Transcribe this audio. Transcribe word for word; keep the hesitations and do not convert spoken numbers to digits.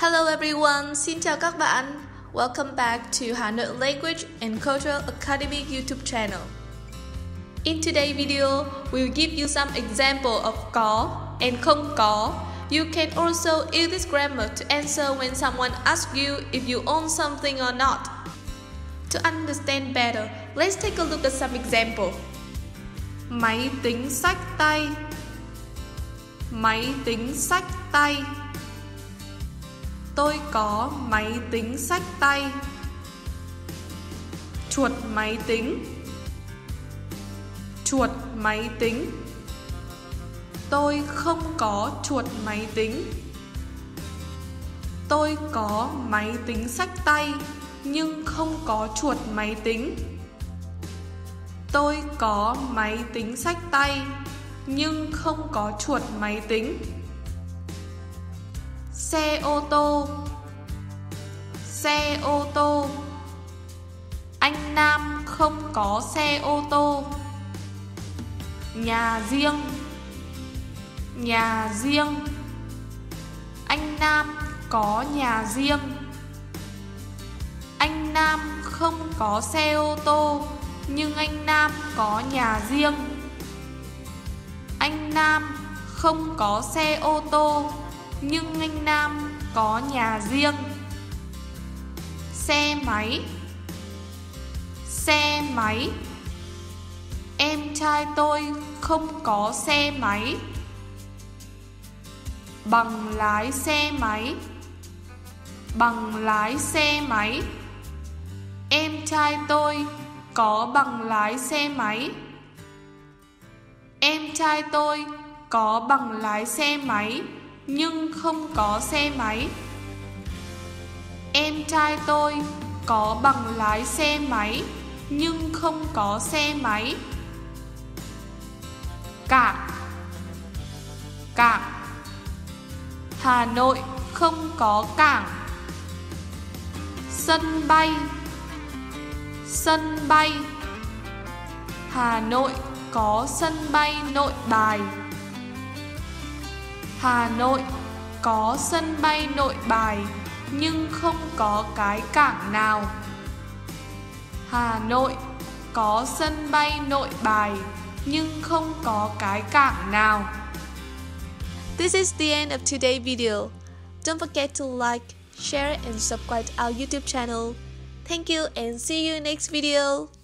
Hello everyone, xin chào các bạn. Welcome back to Hà Nội Language and Cultural Academy YouTube channel. In today's video, we'll give you some example of có and không có. You can also use this grammar to answer when someone asks you if you own something or not. To understand better, let's take a look at some example. Máy tính xách tay. Máy tính xách tay. Tôi có máy tính xách tay. Chuột máy tính. Chuột máy tính. Tôi không có chuột máy tính. Tôi có máy tính xách tay nhưng không có chuột máy tính. Tôi có máy tính xách tay nhưng không có chuột máy tính. Xe ô tô. Xe ô tô. Anh Nam không có xe ô tô. Nhà riêng. Nhà riêng. Anh Nam có nhà riêng. Anh Nam không có xe ô tô nhưng anh Nam có nhà riêng. Anh Nam không có xe ô tô nhưng anh Nam có nhà riêng. Xe máy. Xe máy. Em trai tôi không có xe máy. Bằng lái xe máy. Bằng lái xe máy. Em trai tôi có bằng lái xe máy. Em trai tôi có bằng lái xe máy nhưng không có xe máy. Em trai tôi có bằng lái xe máy nhưng không có xe máy. Cảng. Cảng. Hà Nội không có cảng. Sân bay. Sân bay. Hà Nội có sân bay Nội Bài. Hà Nội có sân bay Nội Bài nhưng không có cái cảng nào. Hà Nội có sân bay Nội Bài nhưng không có cái cảng nào. This is the end of today's video. Don't forget to like, share and subscribe our YouTube channel. Thank you and see you next video.